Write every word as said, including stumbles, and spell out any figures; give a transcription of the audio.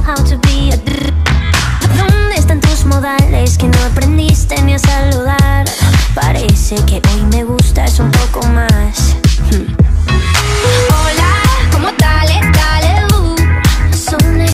how to be a dr. ¿Dónde están tus modales que no aprendiste ni a saludar? Parece que hoy me gustas un poco más.